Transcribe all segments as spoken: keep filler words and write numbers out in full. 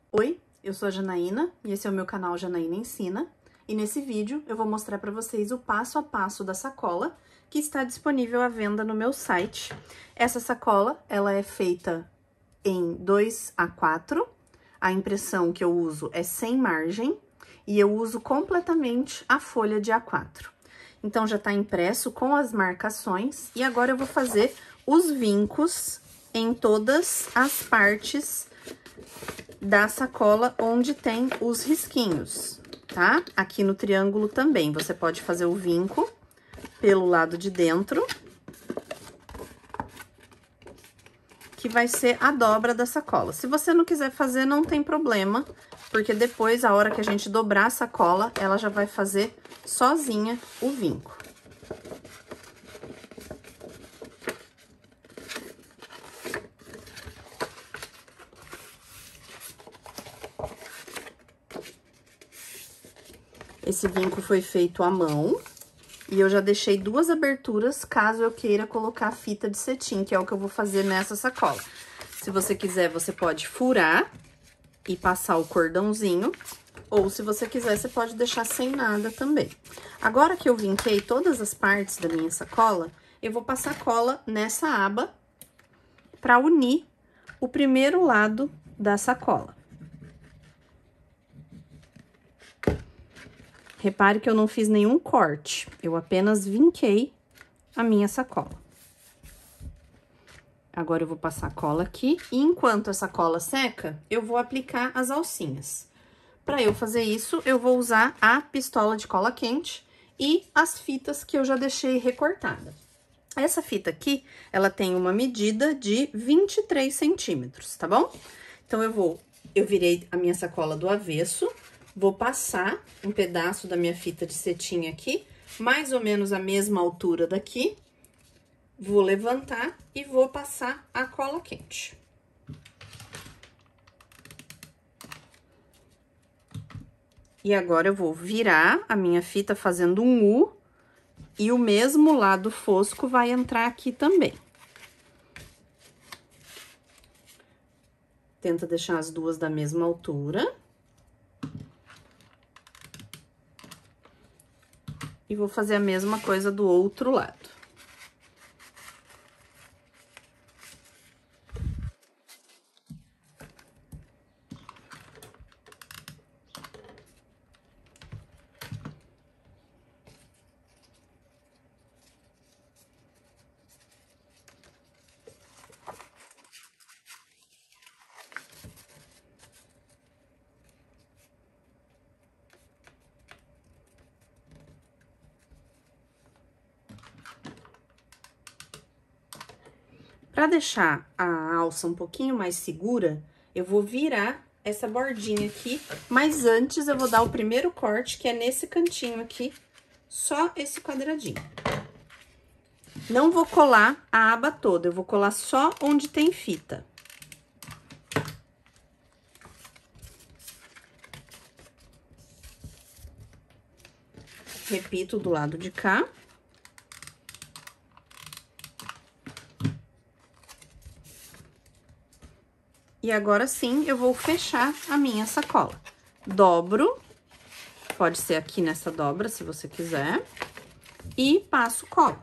Oi, eu sou a Janaína e esse é o meu canal Janaína Ensina. E nesse vídeo eu vou mostrar para vocês o passo a passo da sacola que está disponível à venda no meu site. Essa sacola, ela é feita em dois a quatro, a impressão que eu uso é sem margem e eu uso completamente a folha de A quatro. Então, já tá impresso com as marcações e agora eu vou fazer os vincos em todas as partes da sacola onde tem os risquinhos, tá? Aqui no triângulo também, você pode fazer o vinco pelo lado de dentro, que vai ser a dobra da sacola. Se você não quiser fazer, não tem problema, porque depois, a hora que a gente dobrar a sacola, ela já vai fazer sozinha o vinco. Esse vinco foi feito à mão e eu já deixei duas aberturas caso eu queira colocar fita de cetim, que é o que eu vou fazer nessa sacola. Se você quiser, você pode furar e passar o cordãozinho, ou se você quiser, você pode deixar sem nada também. Agora que eu vinquei todas as partes da minha sacola, eu vou passar cola nessa aba para unir o primeiro lado da sacola. Repare que eu não fiz nenhum corte, eu apenas vinquei a minha sacola. Agora, eu vou passar cola aqui, e enquanto essa cola seca, eu vou aplicar as alcinhas. Para eu fazer isso, eu vou usar a pistola de cola quente e as fitas que eu já deixei recortada. Essa fita aqui, ela tem uma medida de vinte e três centímetros, tá bom? Então, eu vou, eu virei a minha sacola do avesso, vou passar um pedaço da minha fita de cetim aqui, mais ou menos a mesma altura daqui. Vou levantar e vou passar a cola quente. E agora, eu vou virar a minha fita fazendo um U, e o mesmo lado fosco vai entrar aqui também. Tenta deixar as duas da mesma altura. E vou fazer a mesma coisa do outro lado. Para deixar a alça um pouquinho mais segura, eu vou virar essa bordinha aqui, mas antes eu vou dar o primeiro corte, que é nesse cantinho aqui, só esse quadradinho. Não vou colar a aba toda, eu vou colar só onde tem fita. Repito do lado de cá. E agora sim, eu vou fechar a minha sacola. Dobro, pode ser aqui nessa dobra, se você quiser, e passo cola.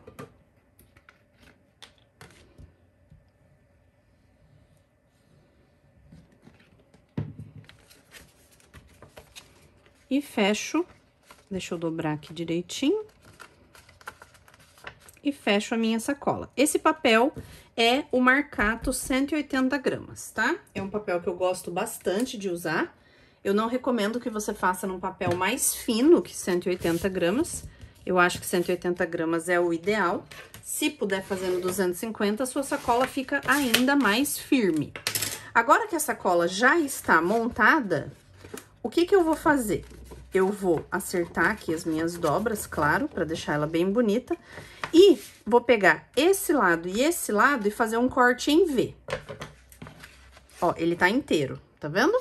E fecho, deixa eu dobrar aqui direitinho. E fecho a minha sacola. Esse papel é o Marcato cento e oitenta gramas, tá? É um papel que eu gosto bastante de usar. Eu não recomendo que você faça num papel mais fino que cento e oitenta gramas. Eu acho que cento e oitenta gramas é o ideal. Se puder fazer no duzentos e cinquenta, a sua sacola fica ainda mais firme. Agora que a sacola já está montada, o que que eu vou fazer? Eu vou acertar aqui as minhas dobras, claro, para deixar ela bem bonita. E vou pegar esse lado e esse lado e fazer um corte em V. Ó, ele tá inteiro, tá vendo?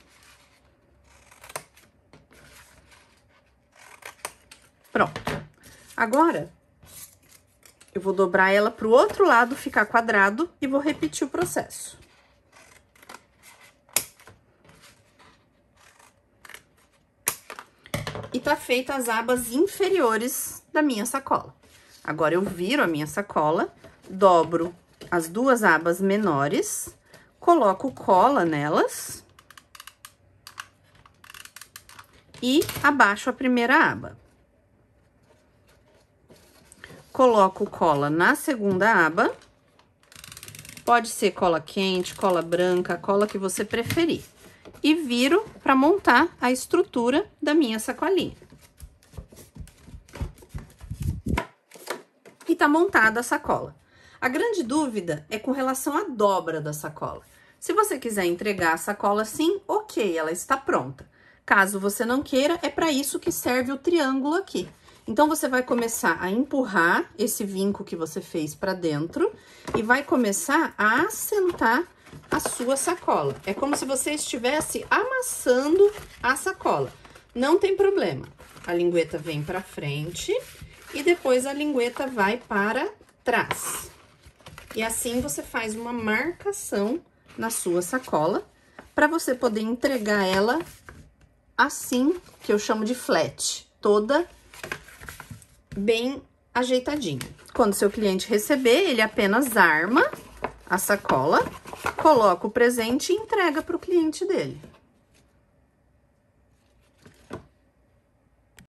Pronto. Agora, eu vou dobrar ela pro outro lado, ficar quadrado, e vou repetir o processo. e tá feita as abas inferiores da minha sacola. Agora, eu viro a minha sacola, dobro as duas abas menores, coloco cola nelas e abaixo a primeira aba. Coloco cola na segunda aba, pode ser cola quente, cola branca, a cola que você preferir. E viro para montar a estrutura da minha sacolinha. E tá montada a sacola. A grande dúvida é com relação à dobra da sacola. Se você quiser entregar a sacola assim, ok, ela está pronta. Caso você não queira, é para isso que serve o triângulo aqui. Então, você vai começar a empurrar esse vinco que você fez para dentro e vai começar a assentar a sua sacola. É como se você estivesse amassando a sacola. Não tem problema. A lingueta vem para frente e depois a lingueta vai para trás. E assim você faz uma marcação na sua sacola para você poder entregar ela assim, que eu chamo de flat, toda bem ajeitadinha. Quando seu cliente receber, ele apenas arma a sacola, coloca o presente e entrega para o cliente dele.